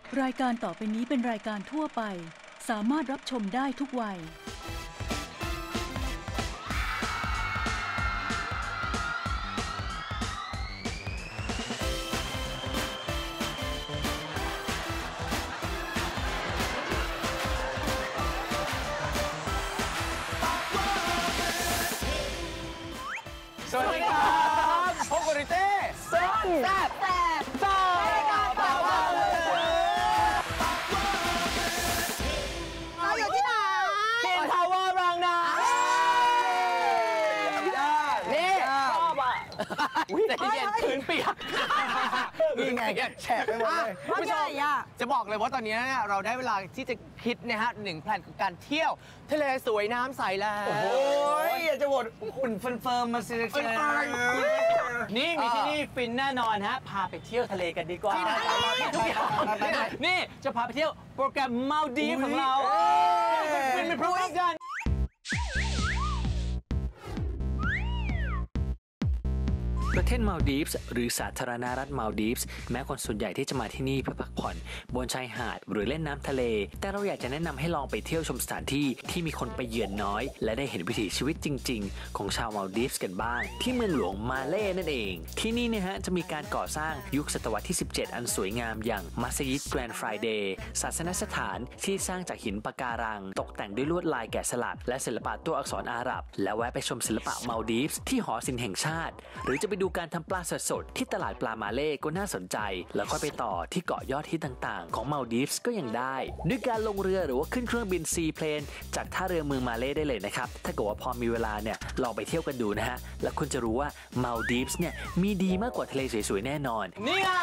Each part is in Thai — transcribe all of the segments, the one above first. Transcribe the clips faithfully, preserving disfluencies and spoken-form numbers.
รายการต่อไปนี้เป็นรายการทั่วไปสามารถรับชมได้ทุกวัยสวัสดีครับพบกับริเต้ซ่อนแซ่บแซ่บซ่อนรายการต่อไปเราอยู่ที่ไหนคิงพาวเวอร์บางนานี่ชอบอ่ะแต่ที่เย็นพื้นเปียกนี่ไงแกแฉะไปหมดเลยผู้ชมจะบอกเลยว่าตอนนี้เนี่ยเราได้เวลาที่จะคิดนะฮะหนึ่งแพลนของการเที่ยวทะเลสวยน้ำใสแล้วโอ้ยอยากจะโหวตหุ่นเฟิร์มมาสินี่มีที่นี่ฟินแน่นอนฮะพาไปเที่ยวทะเลกันดีกว่าทุกอย่างนี่จะพาไปเที่ยวโปรแกรมมาลดีฟของเราฟินเป็นพร้อมกันประเทศมาลดีฟส์หรือสาธารณรัฐมาลดีฟส์แม้คนส่วนใหญ่ที่จะมาที่นี่เพื่อพักผ่อนบนชายหาดหรือเล่นน้ำทะเลแต่เราอยากจะแนะนำให้ลองไปเที่ยวชมสถานที่ที่มีคนไปเยือนน้อยและได้เห็นวิถีชีวิตจริงๆของชาวมาลดีฟส์กันบ้างที่เมืองหลวงมาเล่นั่นเองที่นี่นะฮะจะมีการก่อสร้างยุคศตวรรษที่สิบเจ็ดอันสวยงามอย่างมัสยิดแกรนด์ไฟเดย์ศาสนสถานที่สร้างจากหินปะการังตกแต่งด้วยลวดลายแกะสลักและศิลปะตัวอักษรอาหรับและแวะไปชมศิลปะมาลดีฟส์ที่หอศิลป์แห่งชาติหรือจะไปดูการทำปลาสดๆที่ตลาดปลามาเล่ก็น่าสนใจแล้วก็ไปต่อที่เกาะยอดฮิตต่างๆของมาลดีฟส์ก็ยังได้ด้วยการลงเรือหรือว่าขึ้นเครื่องบินซีเพลนจากท่าเรือเมืองมาเล่ได้เลยนะครับถ้าเกิดว่าพอมีเวลาเนี่ยลองไปเที่ยวกันดูนะฮะแล้วคุณจะรู้ว่ามาลดีฟส์เนี่ยมีดีมากกว่าทะเลสวยๆแน่นอนนี่ไง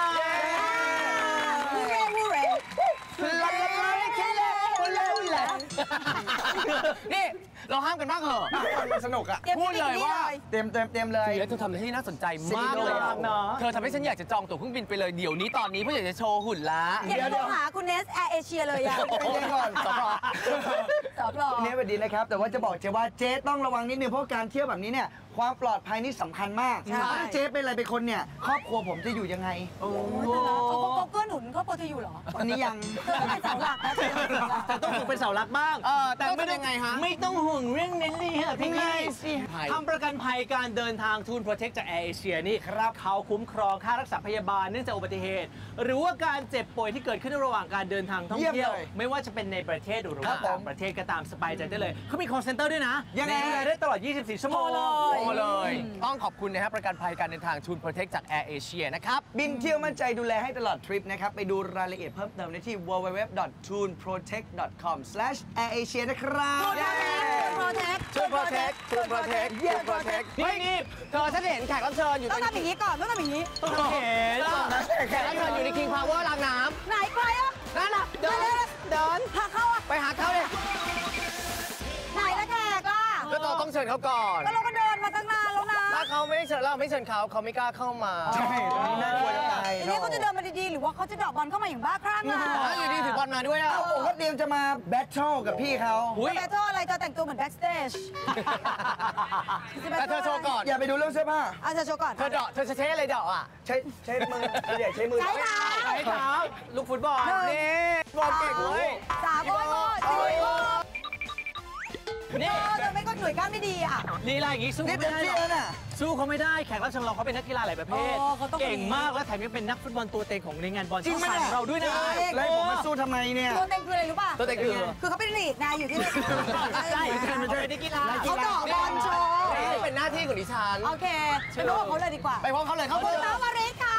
นี่เราห้ามกันบ้างเหรอมันสนุกอะพูดเลยว่าเต็มเต็มเต็มเลยแล้วเธอทำอะไรที่น่าสนใจมากเลยเธอทำให้ฉันอยากจะจองตั๋วเครื่องบินไปเลยเดี๋ยวนี้ตอนนี้เพราะอยากจะโชว์หุ่นละอยากจะหาคุณเนสแอร์เอเชียเลยอะไปเย็นก่อนสอบรอสอบรอเนี่ยสวัสดีนะครับแต่ว่าจะบอกเจ๊ว่าเจ๊ต้องระวังนิดนึงเพราะการเที่ยวแบบนี้เนี่ยความปลอดภัยนี่สำคัญมากถ้าเจ๊เป็นอะไรเป็นคนเนี่ยครอบครัวผมจะอยู่ยังไงโอ้เขาก็เกื้อหนุนครอบครัวจะอยู่หรอตอนนี้ยังเป็นเสาหลักนะแต่ต้องฝึกเป็นเสาหลักบ้างแต่ไม่ได้ไงฮะไม่ต้องห่วงเรื่องนี้เลยฮะพี่ง่ายสิทำประกันภัยการเดินทางทูนโปรเทคจากแอร์เอเชียนี่ครับเขาคุ้มครองค่ารักษาพยาบาลเนื่องจากอุบัติเหตุหรือว่าการเจ็บป่วยที่เกิดขึ้นระหว่างการเดินทางท่องเที่ยวไม่ว่าจะเป็นในประเทศหรือว่าต่างประเทศก็ตามสบายใจได้เลยเขามี call center ด้วยนะยังไงได้ตลอดยี่สิบสี่ชั่วโมงเลยต้องขอบคุณนะครับประกันภัยการเดินทางทูนโปรเทคจากแอร์เอเชียนะครับบินเที่ยวมั่นใจดูแลให้ตลอดทริปนะครับไปดูรายละเอียดเพิ่มเติมได้ที่ ดับเบิลยู ดับเบิลยู ดับเบิลยู ดอท ทูนโปรเทค ดอท คอม สแลช แอร์เอเชีย นะครับทูนโปรเทคทูนโปรเทคทูนโปรเทคทูนโปรเทคนี่นี่เธอฉันเห็นแขกรับเชิญอยู่ต้องทำอย่างนี้ก่อนต้องทำอย่างนี้ต้องเห็นแขกรับเชิญอยู่ใน King Power รางน้ำไหนใครอ่ะนั่นน่ะเดินเดินหาเขาอ่ะไปหาเขาเลยไหนละแขกอ่ะก็เราต้องเชิญเขาก่อนก็เราก็เดินมาตั้งนานแล้วนะถ้าเขาไม่เชิญเราไม่เชิญเขาเขาไม่กล้าเข้ามาใช่ตอนนี้น่ากลัวจะตายทีนี้เขาจะเดินมาดีๆหรือว่าเขาจะเดาะบอลเข้ามาอย่างบ้าคลั่งอ่ะอยู่ดีถือบอลมาด้วยอ่ะผมก็เตรียมจะมาแบทเทิลกับพี่เขาแบทเทิลอะไรเธอแต่งตัวเหมือนแบ็กสเตจแต่เธอโชว์ก่อนอย่าไปดูเรื่องเสื้อผ้าอ่ะเธอโชว์ก่อนเธอเดาะเธอจะใช้อะไรเดาะอ่ะใช้ใช้มืออย่าใช้มือใช้เท้าใช้เท้าลูกฟุตบอลนี่บอลเก่งเลยสามบอลสี่บอลนี่เธอไม่ก็หน่วยก้านไม่ดีอ่ะลีลาอย่างงี้สู้ไม่ได้หรอกสู้เขาไม่ได้แขกรับเชิญเราเขาเป็นนักกีฬาหลายประเภทเก่งมากและแถมยังเป็นนักฟุตบอลตัวเต็งของในงานบอลช่องสามเราด้วยนะแล้วผมมาสู้ทำไมเนี่ยตัวเต็งคืออะไรรู้ป่ะตัวเต็งคือคือเขาเป็นลีดนะอยู่ที่ใช่มันเป็นนักกีฬาเขาเดาะบอลโชว์เป็นหน้าที่ของดิฉันโอเคไปพบเขาเลยดีกว่าไปพบเขาเลยเขาคุณน้องมาริค่ะ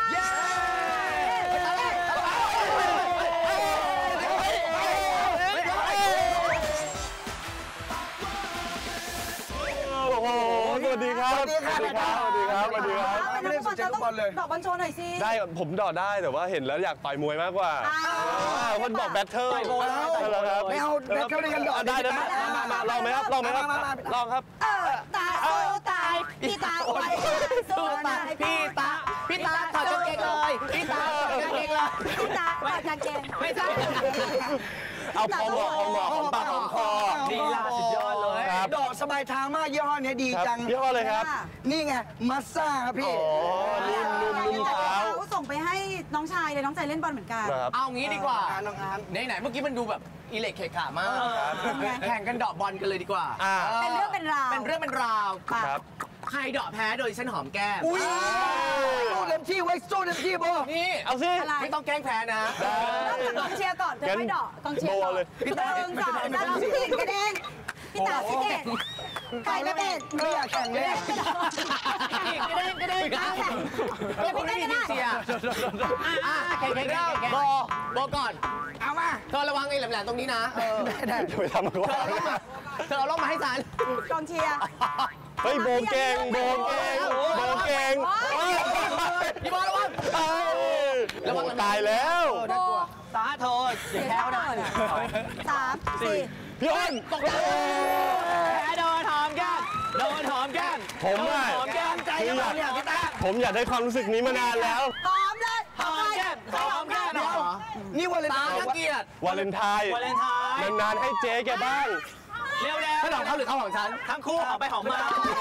โอ้โหสวัสดีครับสวัสดีครับสวัสดีครับสวัสดีครับสวัสดีครับไม่ได้สนใจลูกบอลเลยดอกบอลโชว์หน่อยสิได้ผมดอกได้แต่ว่าเห็นแล้วอยากต่อยมวยมากกว่าคนบอกแบทเทิลต่อยมวยแล้วครับไม่เอาแบทเทิลด้วยกันดอกได้ได้มามาลองไหมครับลองไหมครับลองครับตายสู้ตายพี่ตาไปสู้ตายพี่ตาพี่ตาถอดกางเกงเลยพี่ตาถอดกางเกงเลยพี่ตาถอดกางเกงไม่ใช่เอาพอเหมาะพอเหมาะของปากของคอดีล่ะสุดยอดเลยดอกสบายทางมากยี่ห้อนี้ดีจังยี่ห้อเลยครับนี่ไงมัสซ่าครับพี่อ๋อนุ่มนุ่มนุ่มเท้าโซส่งไปให้น้องชายเลยน้องชายเล่นบอลเหมือนกันครับเอางี้ดีกว่าน้องอาร์มไหนๆเมื่อกี้มันดูแบบอิเล็กเคขามากแข่งกันเดาะบอลกันเลยดีกว่าอ่าเป็นเรื่องเป็นราวเป็นเรื่องเป็นราวครับใครเดาะแพ้โดยฉันหอมแก้มอุ้ยสู้เต็มที่ไว้สู้เต็มที่โบนี่เอาสิอะไรไม่ต้องแกล้งแพ้นะเริ่มจากกองเชียร์ก่อนเดี๋ยวค่อยเดาะกองเชียร์ก่อนโบเลยพี่ตาหนึ่งสองสามพี่ติ่งกระเด้งพี่ตาพี่เด็ดไก่กระเด็ดไม่อยากแข่งเลยกระเด้งกระเด้งกระเด้งเดี๋ยวพี่เต้นก็ได้เชียร์อ่ะแข่งแข่งแข่งแข่งโบโบก่อนเอามาเธอระวังไอ้แหลมๆตรงนี้นะเออได้จะไปทำอะไรเธอเอาล่มมาเธอเอาล่มมาให้ฉันกองเชียร์เฮ้ยโบเก่งโบเก่งโบเก่งพี่บอลระวังเอ้ยโบตายแล้วโบสาโทษอย่าแพ้วนะสามสี่พี่อ้นตกใจแพ้โดนหอมแก้มโดนหอมแก้มผมอะหอมแก้มใจคือหออยากมแก้มผมอยากได้ความรู้สึกนี้มานานแล้วหอมเลยหอมแก้มหอมแก้มเหรอนี่วันเลยตาตะเกียรติวาเลนไทน์วาเลนไทน์นานๆให้เจ๊แกบ้างเร็วๆถ้าหลอกเขาหรือเขาของฉันทั้งคู่หอมไปหอมมา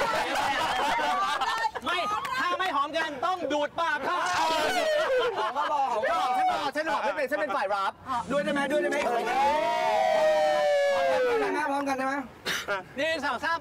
ไม่ถ้าไม่หอมกันต้องดูดปากเขาของมาบอกของฉันมาบบ ออก กฉันบอกฉันบอกไม่เป็นฉันเป็นฝ่ายรับด้วยได้ไหมด้วยได้ไหมพร้อมกันนะพร้อมกันได้ไหมหนึ่งสองสาม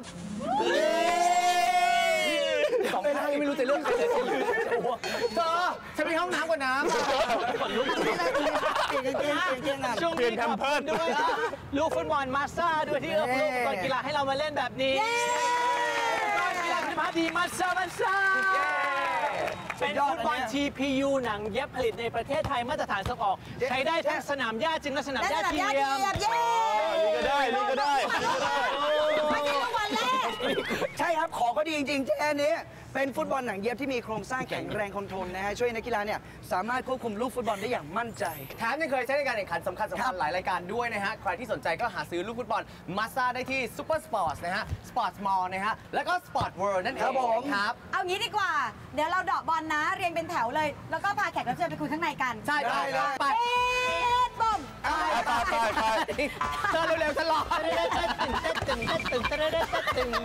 สองคนไม่รู้จะเลือกใครเลยเธอฉันไปห้องน้ำก่อนนะขนลุกเปลี่ยนกางเกงเปลี่ยนกางเกงอ่ะช่วงนี้ขอบคุณด้วยลูกฟุตบอลมาสซ่าด้วยที่เอื้อเฟื้ออุปกรณ์กีฬาให้เรามาเล่นแบบนี้อุปกรณ์กีฬาคุณภาพดีมาสซ่ามาสซ่าเป็นฟุตบอล ที พี ยู หนังเย็บผลิตในประเทศไทยมาตรฐานส่งออกใช้ได้ทั้งสนามหญ้าจริงและสนามได้หญ้าระดับเทียอดเยี่ยยมมเย้นี่ก็ได้นี่ก็ได้นี่ก็ได้ไม่ใช่รางวัลแรกใช่ครับ ขอก็ดีจริงๆแค่นี้เป็นฟุตบอลหนังเย็บที่มีโครงสร้างแข็งแรงคอนโทรลนะฮะช่วยนักกีฬาเนี่ยสามารถควบคุมลูกฟุตบอลได้อย่างมั่นใจแถมยังเคยใช้ในการแข่งขันสำคัญสำคัญหลายรายการด้วยนะฮะ ใครที่สนใจก็หาซื้อลูกฟุตบอลมาสซ่าได้ที่ซูเปอร์สปอร์ตนะฮะสปอร์ตมอลล์นะฮะ แล้วก็สปอร์ตเวิลด์นั่นเองครับผมครับเอางี้ดีกว่า เดี๋ยวเราเดาะบอลนะ เรียงเป็นแถวเลย แล้วก็พาแขกรับเชิญไปคุยข้างในกันใช่ไปไปเอ๊ะบอมไปไปไปเธอเร็วๆฉันรอตึงตึงตึงตึงตึงตึง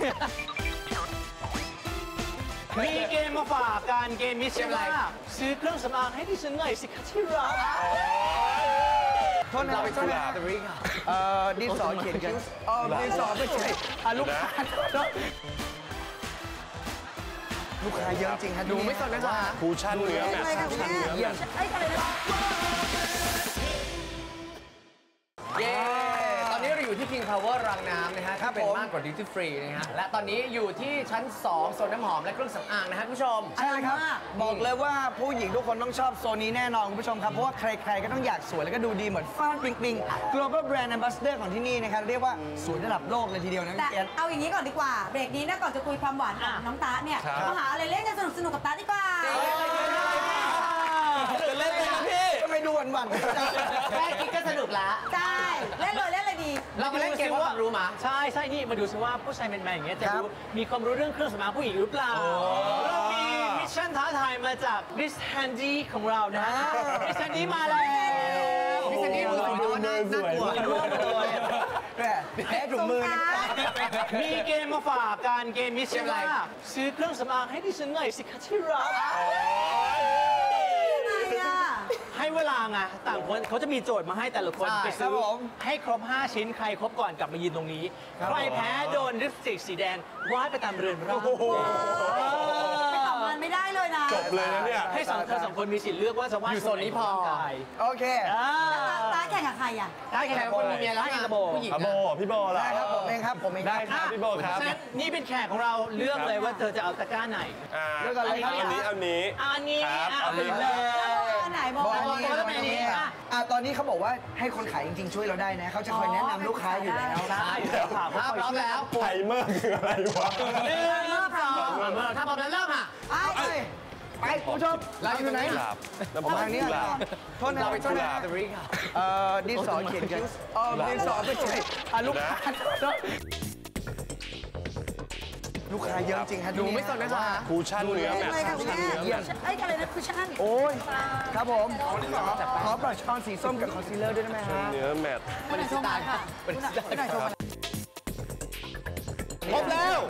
มีเกมมาฝากการเกมนี้ชื่อว่าซื้อเครื่องสำอางให้ดิฉันหน่อยสิคะที่รักโทษนะเราไปโทษคุยนะกับริค่ะเอ่อดินสอเขียนคิ้วอ๋อดินสอไม่ใช่อ่ะลูกค้าลูกค้าเยอะจริงฮะดูไม่สนนะจ๊ะคูชั่นเนื้อแมทอะไรกันคูชั่นแม่เนื้อเยี่ยมเอ้ยอะไรนะเย้ ตอนนี้เราอยู่ที่ King Power รังน้ำนะฮะที่เป็นมากกว่า Duty Free นะฮะ และตอนนี้อยู่ที่ชั้น สอง โซนน้ำหอมและเครื่องสำอางนะฮะคุณผู้ชมใช่ครับ บอกเลยว่าผู้หญิงทุกคนต้องชอบโซนนี้แน่นอนคุณผู้ชมครับ เพราะว่าใครๆก็ต้องอยากสวยแล้วก็ดูดีเหมือนฟ้านปิงปิง global brand ambassador ของที่นี่นะครับ เรียกว่าสวยระดับโลกเลยทีเดียวนะแต่เกียรติเอาอย่างนี้ก่อนดีกว่า เบรกนี้นะก่อนจะคุยความหวานของน้องตาเนี่ยมาหาอะไรเล่นกันสนุกสนุกๆกับตาดีกว่าจะเล่นเลยนะพี่ทำไมดูหวั่นๆแค่คิดก็สนุกละใช่ เล่นเลยเล่นเลยดีเรามาเล่นเกมว่าความรู้มาใช่ใช่นี่มาดูซิว่าผู้ชายแมนๆอย่างเงี้ยจะครับรู้มีความรู้เรื่องเครื่องสำอางผู้หญิงหรือเปล่าเรามีมิชชั่นท้าทายมาจาก Miss Handy ของเรานะ Miss Handy มาแล้วพี่ซันนี่ดูสีดูน่าน่ากลัวร่วมเลยแหมแพ้ถุงมือนะมีเกมมาฝากการเกมมิชชั่นว่าซื้อเครื่องสำอางให้ดิฉันหน่อยสิคะที่รักยังไงอ่ะให้เวลาไงต่างคนเขาจะมีโจทย์มาให้แต่ละคนใช่ไปครัซื้บอผมให้ครบ ห้า ชิ้นใครครบก่อนกลับมายืนตรงนี้ ใครแพ้โดนลิปสติกสีแดงวาดไปตามเรือนร่างไปต่อมันไม่ได้เลยนะจบเลยนะเนี่ยให้สองเธอสองคนมีสิทธิ์เลือกว่าจะวาดอยู่โซนนี้พอร่างกายโอเคอ่าตาแข่งกับใครอ่ะได้แค่แข่งคนมีเมียแล้วได้ไงกระโบผู้หญิงอะโบพี่โบล่ะได้ครับผมเองครับผมเองได้ครับพี่โบครับฉะนั้นนี่เป็นแขกของเราเลือกเลยว่าเธอจะเอาตะกร้าไหนอ่าเลือกอะไรครับอันนี้อันนี้อันนี้ครับอ่ะอันนี้เอาเลยอันไหนบอกบอกอันว่านี้แล้วบอกเป็นอันนี้อันนี้อ่ะอ่ะตอนนี้เขาบอกว่าให้คนขายจริงๆช่วยเราได้นะเขาจะคอยแนะนำลูกค้าอยู่แล้วใช่เดี๋ยวถามถ้าว่าพร้อมแล้วไทเมอร์คืออะไรวะหนึ่งสองถ้าพร้อมแล้วเริ่มอ่ะไปไปคุณผู้ชมเราอยู่ไหนกุหลาบน้ำผมผึ้ทาง งนี้กุหลาบโทษนะเราไปโทช่วษยนะกับริค่ะเอ่อดินสอเขียนคิ้วเออดินสอไม่ใช่อ่ะลูกค้าลูกค้าเยอะจริงฮะดูไม่สนนะจ๊ะคูชั่นเนื้อแมทอะไรกันคูชั่นแม่เนื้อแมทเอ้ยอะไรนะคุชชั่นโอ้ยครับผมขอบรัชออนสีส้มกับคอนซีลเลอร์ด้วยได้ไหมฮะเนื้อแมทคุณหน่อยโทรมาค่ะคุณหน่อยโทรมาครบแล้ว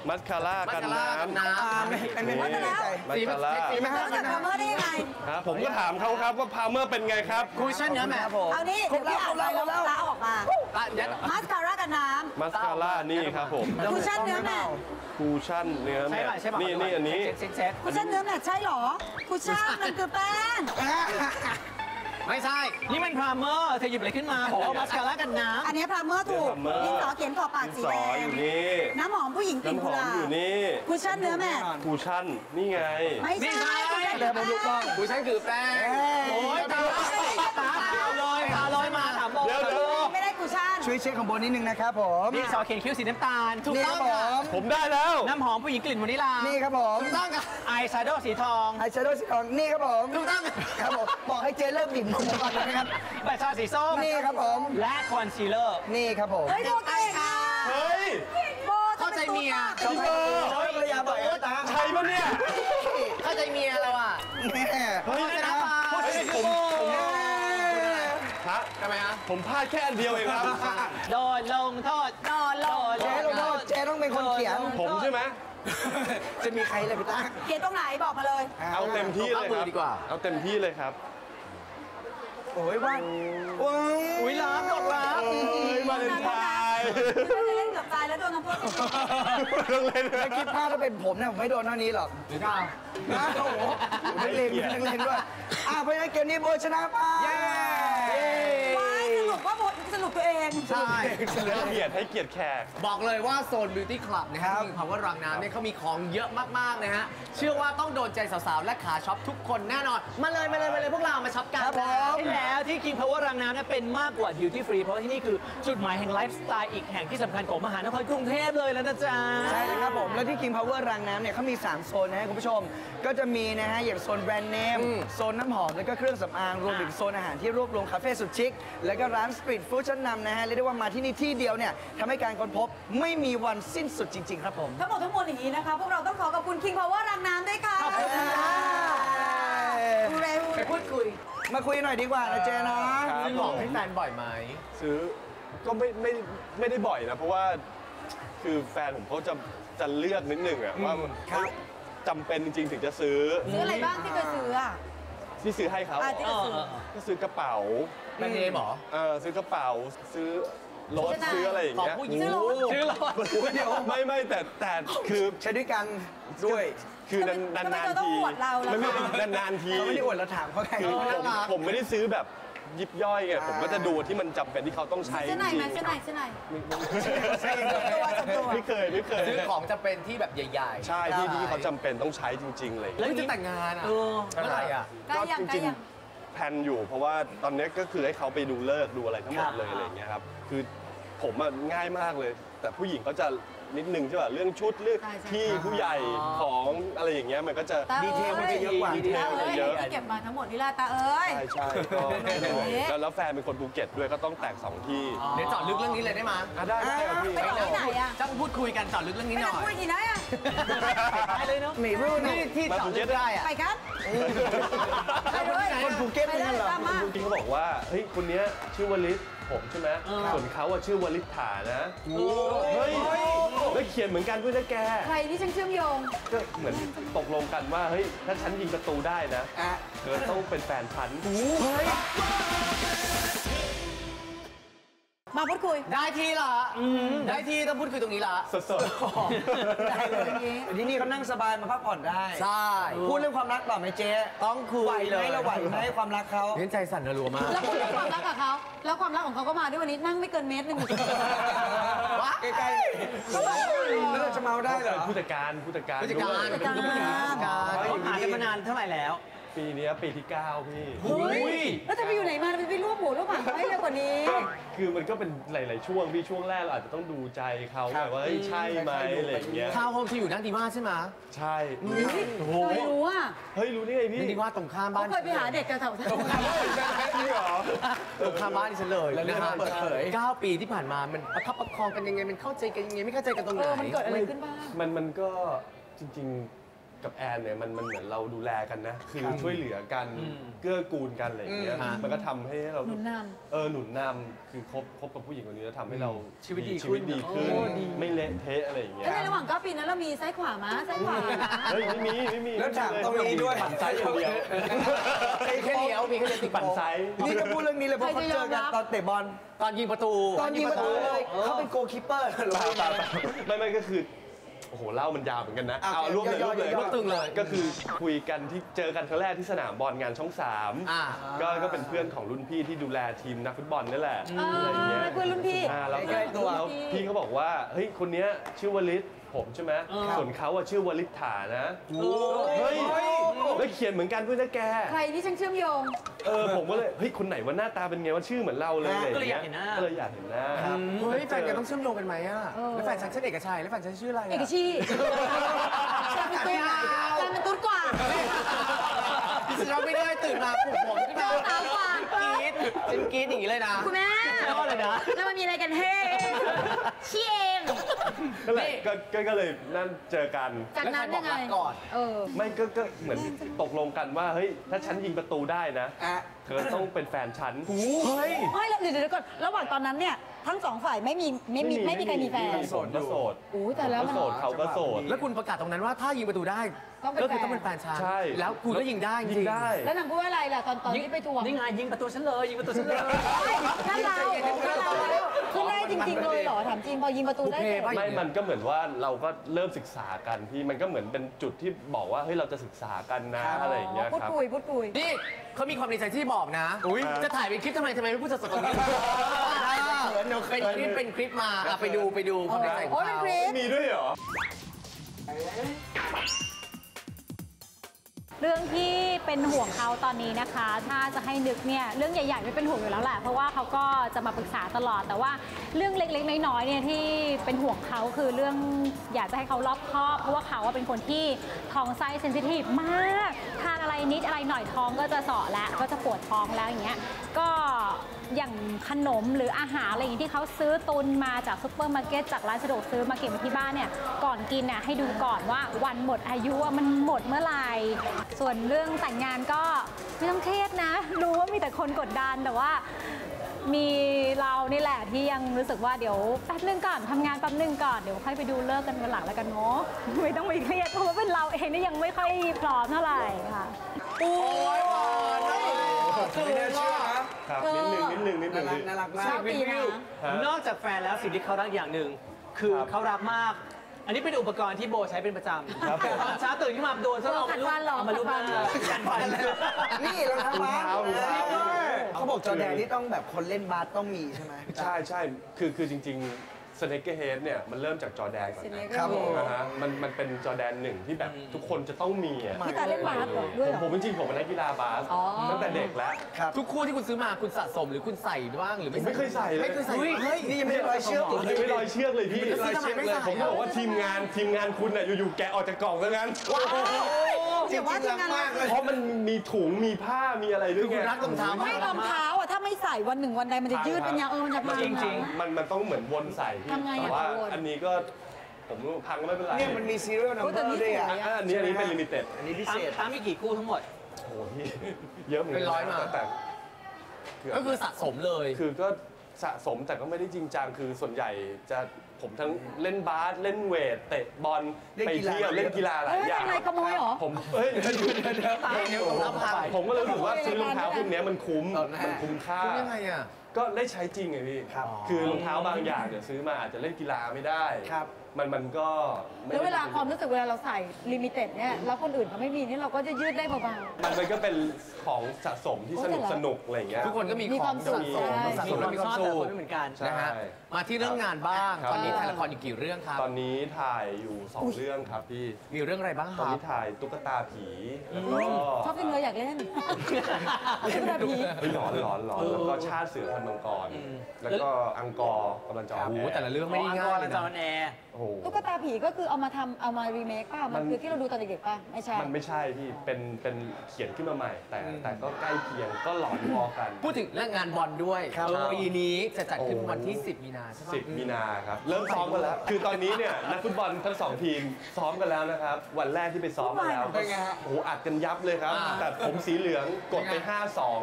มัสคาร่ากันน้ำน้ำไม่ไม่ไม่แน่ใจมัสคาร่าสีมันแล้วจะทำเมื่อได้ยังไงครับผมก็ถามเขาครับว่าพาวเมอร์เป็นไงครับคุยชั่นเนื้อแม่ผมเอานี่เดี๋ยวพี่อ่านไปแล้วลาออกมาเดี๋ยวมาสคาร่ากับน้มัสคาร่านี่ครับผมำคุชชั่นเนื้อแมทคูชั่นเนื้อใช่แม่ป่ะใช่ป่ะนี่นี่อันนี้เซ็ตเซ็ตคุชชั่นเนื้อแมทใช่เหรอคุชชั่นมันคือแป้งไม่ใช่นี่มันพรามเมอร์เธอหยิบอะไรขึ้นมาบอกว่ามัสคาร่ากันน้อันนี้พรามเมอร์ถูกดินสอเขียนขอบปากดินสีสแดอง อยู่นี่น้ำหอมผู้หญิงกลิ่นน้ำหกุอหมลาอยู่บนี่คุชชั่นเนื้อแมทคูชั่นนี่ไงไม่ใช่คุชชั่นเดี๋ยวผมดูกล้องคุยชั่นคือแป้งำโอ้ยตาตาตาลอยตาลอยมาถามโบเดี๋ยวเดี๋ยวไม่ได้คุชชั่นช่วยเช็คของโบนิดนึงนะครับผมนี่สอเขียนคิ้วสีน้ำตาลถูกนี่ต้คอรังบผมผมได้แล้วน้ำหอมผู้หญิงกลิ่นวานิลานี่ครับผมต้องอ่ะอายแชโดว์สีทองไอแชโดว์สีทองนี่ครับผมถูกต้องครับผมบอกให้เจเลิกบิ่นผมก่อนนะครับแบตชาสีส้มนี่ครับผมและคอนซีลเลอร์นี่ครับผมเฮ้ยโบเก่งอ่ะเฮ้ยโบเข้าใจเมียเข้าใจโอ้ยภรรยาบอกว่าตาใช่ปะเนี่ยเข้าใจเมียเราอ่ะแม่เฮ้ยนะพูดให้ผมฮะทำไมฮะผมพลาดแค่อันเดียวเองครับโดนลงโทษนอนลงเจ๊ลงโทษเจ๊ต้องเป็นคนเขียนผมใช่ไหมจะมีใครเลยพี่ตาเขียนตรงไหนบอกมาเลยเอาเต็มที่เลยคเอามืรัอบ ดีกว่าเอาเต็มที่เลยครับโอ้ยว่าโอ้ยอุ้ยล้ำดอกล้เฮ้ยมาเลนไทน์ไม่ได้เล่นเกับตายแล้วโดนทำโทษต้องเล่นถ้าคิดภาพถ้าเป็นผมเนี่ยผมไม่โดนเท่านี้หรอกหรือเปล่านะโอ้โหนักเลงนักเลงด้วยอ่ะเพราะฉะนั้นเกมนี้โบชนะไปไม่สรุปว่าโบสรุปตัวเองใช่ให้เกียรติให้เกียรติแขกบอกเลยว่าโซน Beauty Club นะครับที่ Power รังน้ำเนี่ยเขามีของเยอะมาก ๆ นะฮะ เชื่อว่าต้องโดนใจสาว ๆ และขาช็อปทุกคนแน่นอน มาเลย มาเลย มาเลย พวกเรามาช็อปกันครับผมใช่แล้วที่ King Power รังน้ำเนี่ยเป็นมากกว่า Duty Free เพราะว่าที่นี่คือจุดหมายแห่งไลฟ์สไตล์อีกแห่งที่สำคัญของมหานครกรุงเทพเลยแล้วนะจ๊ะใช่นะครับผม แล้วที่ King Power รังน้ำเนี่ยเขามี สาม โซนนะฮะคุณผู้ชม ก็จะมีนะฮะอย่างโซนแบรนด์เนม โซนน้ำหอม แล้วก็เครื่องสำอาง รวมถึงโซนอาหารที่รวบรวมคาเฟ่สุดชิค แล้วก็ร้านสตรีทฟู้ดชั้นนำนะฮะ เรียกได้ว่ามาที่นี่ที่เดียวเนี่ยทำให้การค้นพบไม่มีวันสิ้นสุดจริง ๆ ครับผมทั้งหมดทั้งมวลอย่างนี้นะคะ พวกเราต้องขอขอบคุณ King Power รังน้ำด้วยค่ะขอบคุณค่ะฮูเร่ฮูไปเร่พูดคุยมาคุยหน่อยดีกว่านะเจนะครับซื้อของให้แฟนบ่อยไหมซื้อก็ไม่ไม่ไม่ได้บ่อยนะ เพราะว่าคือแฟนผมเขาจะจะเลือกนิดนึงอะว่าครับจำเป็นจริงๆ ถึงจะซื้อซื้ออะไรบ้างที่เคยซื้ออ่ะที่ซื้อให้เขาอ่ะที่เคยซื้อก็ซื้อกระเป๋าแบรนด์เนมเหรอเออซื้อกระเป๋าซื้อรถซื้ออะไรซื้ออะไรอย่างเงี้ยของผู้หญิงซื้อรถชื่อรถเดี๋ยวไม่ไม่แต่แต่คือใช้ด้วยกันด้วยคือนานทำไมนานเธอต้องทีอวดเราล่ะไม่ไม่นานๆทีเขาไม่ได้อวดเราถามเขาไงคือผมน่ารักผมไม่ได้ซื้อแบบยิบย่อยไงอ่าผมก็จะดูที่มันจำเป็นที่เขาต้องใช้จเสื้อในริงไหมเสื้อในเสื้อในตัวส่วนตัวไม่เคยไม่เคยซื้อของจะเป็นที่แบบใหญ่ใช่ที่ที่เขาจำเป็นต้องใช้จริงๆเลยๆแล้วจะแต่งงานอ่ะเออเมื่อไหร่อ่ะใกล้ยังจใกล้ริงยังๆแพลนอยู่ เพราะว่าตอนนี้ก็คือให้เขาไปดูเลิกษ์ดูอะไรทั้งหมดเลยครับอะไรอย่างเงี้ยครับคือผมอะง่ายมากเลย แต่ผู้หญิงเขาจะนิดนึงใช่ป่ะเรื่องชุดเรื่องใช่ใช่ที่ผู้ใหญ่ของอะไรอย่างเงี้ยมันก็จะตาดีเทลมันจะเยอะกว่าดีเทลตามันเอ้ยเยอะที่เก็บมาทั้งหมดนี่แหละตาเอ้ยใช่ใช่ก็แล้วแล้วแฟนเป็นคนภูเก็ตด้วยก็ต้องแต่งสองที่เดี๋ยวเจอดลึกเรื่องนี้เลยได้ไหมอ่ะได้ได้ครับพี่ไปที่ไหนอ่ะจะพูดคุยกันเจอดลึกเรื่องไปนี้หไหนน่อยคุยที่ไหนอ่ะไปเลยเนาะหมีรุ่นนี่ที่เจอดลึกได้อ่ะไปกันไปเลยคนภูเก็ตไปเป็นเลไงยเหรอตามมาจริงเขาบอกว่าเฮ้ยคนเนี้ยชื่อวลิศผมใช่ไหมส่วนเขาอะชื่อวลิษฐานะเฮ้ยแล้วเขียนเหมือนกันด้วยนะแกใครที่ช่างเชื่อมโยงก็เหมือนตกลงกันว่าเฮ้ยถ้าฉันยิงประตูได้นะอ่ะเธอต้องเป็นแฟนฉันมาพูดคุยได้ทีละได้ทีต้องพูดคุยตรงนี้ละสดได้เลยที่นี่เขานั่งสบายมาพักผ่อนได้ใช่พูดเรื่องความรักต่อไหมเจ๊ต้องคุยไหวไหเลมยเราไหวไหมความรักเขาเน้นใจสั่นรัวมากแล้วคุณเรื่องความรักกับเขา แล้วความรักของเขาก็มาด้วยวันนี้นั่งไม่เกินเมตรหนึ่งว้าใกล้ๆแล้วเราจะเมาได้เหรอผู้จัดการผู้จัดการผู้จัดการด้วยผู้จัดการเขาหากันมานานเท่าไหร่แล้วปีเนี้ยปีที่เก้าพี่เฮ้ยแล้วจะไปอยู่ไหนมาไปร่วมหมูร่วมหางเขาให้เร็วกว่านี้คือมันก็เป็นหลาย ๆ ช่วงพี่ช่วงแรกเราอาจจะต้องดูใจเขาครับแบบว่าเฮ้ยใช่ไหมอะไรอย่างเงี้ยทาวน์โฮมที่อยู่นั่นดีว่าใช่ไหมใช่โอ้โหรู้อ่ะเฮ้ยรู้ได้ไงพี่นั่นดีว่าตรงข้ามบ้าเขานเคยไปหาเด็กแถวๆจริงเหรอตรงข้ามบ้านดิฉันเลยแล้วเรื่องนะฮะเปิดเผยเก้าปีที่ผ่านมามันประคับประคองกันยังไงมันเข้าใจกันยังไงไม่เข้าใจกันตรงไหเอน อมันเกิดอะไรขึ้นบ้างมันมันก็จริง ๆกับแอนเนี่ยมันมันเหมือนเราดูแลกันนะคือช่วยเหลือกันเกื้อกูลกันอะไรอย่างเงี้ยมันก็ทำให้เราหนุนนำเออหนุนนำคือคบคบกับผู้หญิงคนนี้แล้วทำให้เราชีวิตดีชีวิตดีขึ้นไม่เละเทะอะไรอย่างเงี้ยแล้วในระหว่างเก้าปีนั้นเรามีซ้ายขวามาซ้ายขวาเฮ้ยไม่มีไม่มีแล้วถามตรงนี้ด้วยปั่นไซส์อย่างเดียวมีแค่เลี้ยวมีแค่เลี้ยวติดปั่นไซส์นี่ก็พูดเรื่องนี้เลยเพราะเขาเจอกันตอนเตะบอลตอนยิงประตูตอนยิงประตูเลยเขาเป็นโกลคีปเปอร์หรือเปล่าว่าเปล่าไม่ไม่ก็คือโอ้โหเล่ามันยาวเหมือนกันนะอ่ะเอารวบเลยรวบเลยย่อๆรวบตึงเลยก็คือคุยกันที่เจอกันครั้งแรกที่สนามบอลงานช่องสามอ่าก็ก็เป็นเพื่อนของรุ่นพี่ที่ดูแลทีมนักฟุตบอลนี่แหละอะไรอย่างเงี้ยเพื่อนรุ่นพี่อ่าแล้วใกล้ๆตัวแล้วพี่เขาบอกว่าเฮ้ยคนเนี้ยชื่อวลิศผมใช่ไหมส่วนเขาอะชื่อวลิศฐานะเฮ้ยแล้วเขียนเหมือนกันด้วยนะแกใครที่ช่างเชื่อมโยงเออผมก็เลยเฮ้ยคนไหนว่าหน้าตาเป็นไงว่าชื่อเหมือนเราเลยก็เลยอยากเห็นหน้าก็เลยอยากเห็นหน้าเฮ้ยแฟนแกต้องเชื่อมโยงกันไหมอ่ะแล้วแฟนฉันชื่อเอกชัยแล้วแฟนฉันชื่ออะไรเอกชีแฟนเป็นตุ๊ดแฟนเป็นตุ๊ดกว่าดิฉันไม่ได้ตื่นมาปลุกผมขึ้นมาสาวกว่ากรี๊ดฉันกรี๊ดอย่างนี้เลยนะคุณแม่ก็เลยนะแล้วมันมีอะไรกันเฮ้ชี้เองนั่นแหละก็ก็ก็เลยนั่นเจอกันจากนั้นยังไงแล้วใครบอกรักก่อนเออไม่ก็ก็เหมือนตกลงกันว่าเฮ้ยถ้าฉันยิงประตูได้นะอ่ะเธอต้องเป็นแฟนฉันเฮ้ยไม่แล้วเดี๋ยวเดี๋ยวก่อนระหว่างตอนนั้นเนี่ยทั้งสองฝ่ายไม่มีไม่มีไม่มีใครมีแฟนผมก็โสดโอ้ยแต่แล้วผมมันก็โสดเขาก็โสดแล้วคุณประกาศตรงนั้นว่าถ้ายิงประตูได้ต้องเป็นก็คือแฟนต้องเป็นแฟนฉันใช่แล้วคุณก็ยิงได้จยิริงงได้แล้วนางพูดว่าอะไรล่ะตอนตอนที่ไปทวงนี่ไงยิงประตูฉันเลยยิงประตูฉันเลยนั่นเรานั่นเราคือได้จริงๆเลยเหรอถามจริงพอยิงประตูได้เสร็จไม่มันก็เหมือนว่าเราก็เริ่มศึกษากันพี่มันก็เหมือนเป็นจุดที่บอกว่าเฮ้ยเราจะศึกษากันนะอะไรอย่างเงี้ยพูดครับคุยพูดคุยนี่เขามีความในใจที่บอกนะอุ๊ยจะถ่ายเป็นคลิปทำไมทำไมไม่พูดสดๆตรงนี้เป็นคลิปเป็นคลิปมาอ่ะไปดูไปดูความในใจของโอ้ยเป็นเขาคลิปมีด้วยเหรอเรื่องที่เป็นห่วงเขาตอนนี้นะคะ ถ้าจะให้นึกเนี่ยเรื่องใหญ่ๆไม่เป็นห่วงอยู่แล้วแหละเพราะว่าเขาก็จะมาปรึกษาตลอดแต่ว่าเรื่องเล็กๆน้อยๆเนี่ยที่เป็นห่วงเขาคือเรื่องอยากจะให้เขารอบคอบเพราะว่าเขาเป็นคนที่ท้องไส้เซนซิทีฟมากทานอะไรนิดอะไรหน่อยท้องก็จะเสาะแล้วก็จะปวดท้องแล้วอย่างเงี้ยก็อย่างขนมหรืออาหารอะไรอย่างงี้ที่เขาซื้อตุนมาจากซุปเปอร์มาร์เก็ตจากร้านสะดวกซื้อมาเก็บไว้ที่บ้านเนี่ยก่อนกินน่ะให้ดูก่อนว่าวันหมดอายุว่ามันหมดเมื่อไหร่ส่วนเรื่องแต่งงานก็ไม่ต้องเครียดนะรู้ว่ามีแต่คนกดดันแต่ว่ามีเรานี่แหละที่ยังรู้สึกว่าเดี๋ยวแป๊บนึงก่อนทำงานแป๊บนึงก่อนเดี๋ยวค่อยไปดูเลิกกันวันหลังแล้วกันเนาะไม่ต้องไปเครียดเพราะว่าเป็นเราเองนี่ยังไม่ค่อยพร้อมเท่าไหร่ค่ะโอ้ยหวานนะไม่น่าเชื่อนะครับนิดนึงนิดนึงนิดนึน่าง รักน่ารักมากชอบปีนะฮะนอกจากแฟนแล้วสิ่งที่เขารักอย่างหนึ่งคือครับเขารักมาก อันนี้เป็นอุปกรณ์ที่โบใช้เป็นประจำครับผมตอนเช้าตื่นขึ้นมาโดนซะเอามาลูบขัดฟันเหรอเอามาลูบหน้าขัดฟันขัดฟันนี่รองเท้าบาสรองเท้าเขาบอกจอแดนที่ต้องแบบคนเล่นบาสต้องมีใช่ไหมใช่ใช่คือคือจริงๆสเนกเกอร์เฮดเนี่ยมันเริ่มจากจอแดนก่อนนะครับผมนะฮะมันมันเป็นจอแดนหนึ่งที่แบบทุกคนจะต้องมีอ่ะพี่ตาเล่นบาสเหรอด้วยผมเหรอผมจริงๆผมเป็นนักกีฬาบาสอ๋อตั้งแต่เด็กแล้วครับทุกคู่ที่คุณซื้อมาคุณสะสมหรือคุณใส่บ้างหรือผมไม่เคยใส่เลยไม่เคยใส่เฮ้ยนี่ยังไม่ได้ร้อยเชือกผมยังไม่ลอยเชือกเลยพี่ไม่ลอยเชือกเลยผมก็บอกว่าทีมงานทีมงานคุณน่ะอยู่ๆแกะออกจากกล่องซะงั้นจริงๆรักมากเลยเพราะมันมีถุงมีผ้ามีอะไรด้วยคือไงคุณรักรองเท้าไม่รองเท้าอ่ะถ้าไม่ใส่วันหนึ่งวันใดมันจะยืดเป็นยางเออมันจะพังจริงมันมันต้องเหมือนวนใส่พี่ทำไงอ่ะแต่ว่าวนอันนี้ก็ผมพังก็ไม่เป็นไรเนี่ยมันมีซีเรียลนัมโอ้เบแต่อนี่ร์ด้วยอ่ะสวยอ่ะอันนี้อันนี้เป็นลิมิเต็ดอันนี้พิตาเศมษตามมีกี่คู่ทั้งหมดโอ้โหพี่เยอะเหมือนกัเป็นร้อยมาแต่เกือบก็คือสะสมเลยคือก็สะสมแต่ก็ไม่ได้จริงจังคือส่วนใหญ่จะผมทั้งเล่นบาสเล่นเวทเตะบอลเล่นไปกีฬาเที่ยวเล่นกีฬาหลายเฮ้ยอย่าทำงไมขโมยเหรอผมเฮ้ยเดี๋ยวเดี๋ยวเดี๋ยวตายเดี๋ยวผมรับพังผมก็เลยรู้สึกว่าซื้อรองเท้าพวกเนี้ยมันคุ้มเออนะมันคุ้มค่าคุณยังไงอ่ะก็ได้ใช้จริงไงพี่ครับคือรองเท้าบางอย่างเดี๋ยวซื้อมาอาจจะเล่นกีฬาไม่ได้ครับมันมันก็ไม่แล้วเวลาได้ความรู้สึกเวลาเราใส่ลิมิเต็ดเนี่ยแล้วคนอื่นเขาไม่มีนี่เราก็จะยืดได้เบามันมันก็เป็นของสะสมที่สนุกสนุกอะไรอย่างเงี้ยทุกคนก็มีมีขคอวาง มสุขสะสมใช่สะมีสมความมีชความอบแต่สุคขนไม่เหมือนกันใช่นะฮะมาที่เรื่องงานบ้างครับตอนนี้ถ่ายละครอยู่กี่เรื่องครับตอนนี้ถ่ายอยู่สองเรื่องครับพี่มีเรื่องอะไรบ้างคตอนรับนี้ถ่ายตุ๊กตาผีแล้วก็ๆชอบจังเลยอยากเล่นตุ๊กตาผีเฮ้ยหลอนหลอนหลอนแล้วก็ชาติเสือธมังกร แล้วก็อังกอร์กำลังจะออนโอ้แอโหร์แต่ละเรื่องไม่ได้ง่ายเลยจอนะนแอร์โอ้โหตุ๊กตาผีก็คือเอามาทำเอามารีเมคป่ะมัมัน นคือที่เราดูตอนเด็กๆป่ะ ไม่ใช่มันไม่ใช่พี่เป็นเป็นเขียนขึ้นมาใหม่ แต่แต่ก็ใกล้เคียงก็หลอนพอกันพูดถึงเรื่องงานบอลด้วยครับเออปีนี้จะจัดขึ้นโอ้วันที่ สิบ มีนาใช่ไหมสิบมีนาครับ เริ่มซ้อมกันแล้ว คือตอนนี้เนี่ยนักฟุตบอลทั้งสองทีมซ้อมกันแล้วนะครับ วันแรกที่ไปซ้อมกันแล้วเป็นไงฮะโอ้โหอัดกันยับเลยครับอ่าแต่ผมสีเหลืองกดไป ห้าสอง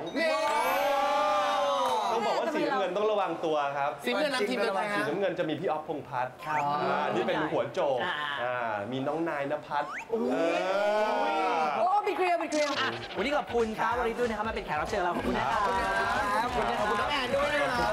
ต้องบอกว่าสีน้ำเงินต้องระวังตัวครับสีเงินนำทีมเป็นใครสีฮะน้ำเงินจะมีพี่ออฟพงษ์พัฒน์ครับอ่านี่เป็นหัวโจกอ่าอ่ามีน้องนายนภัสเออโอ้ปิดเคลียร์ปิดเคลียร์อ่ะวันนี้ขอบคุณตาวริศด้วยนะครับมาเป็นแขกรับเชิญเราขอบคุณนะครับครับขอบคุณขอบคุณน้องแอนด้วยนะครับ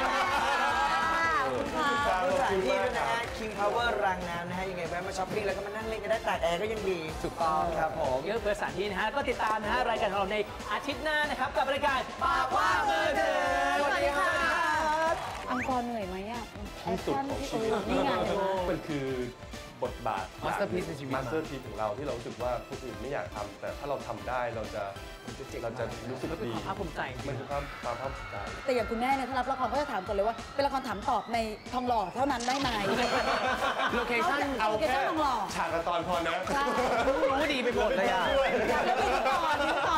สถานที่ด้วยนะฮะ King Power รังน้ำนะฮะ ยังไงแวะมาช้อปปิ้งแล้วก็มานั่งเล่นกันได้ตากแอร์ก็ยังดีถูกต้องครับผมเยอะเพื่อสถานที่นะฮะ ก็ติดตามนะฮะรายการของเราในอาทิตย์หน้านะครับ กับรายการปากว่ามือถือสวัสดีค่ะอังกอร์เหนื่อยไหมอ่ะที่สุดของชีวิตนี่ไงมันคือบทบาท Masterpiece ในชีวิตมาสเตอร์พีซของเราที่เรารู้สึกว่าคนอื่นไม่อยากทำแต่ถ้าเราทำได้เราจะเราจะรู้สึกเป็นดีความภาคภูมิใจจริงๆมันคือความความภาคภูมิใจแต่อย่างคุณแม่เนี่ยถ้ารับละครก็จะถามก่อนเลยว่าเป็นละครถามตอบในทองหล่อเท่านั้นได้ไหมโลเคชั่นเอาโลเคชั่นทองหล่อฉากละตอนพอนะใช่รู้ดีไปหมดเลยอ่ะอยากเป็นพิธีกรพิธีก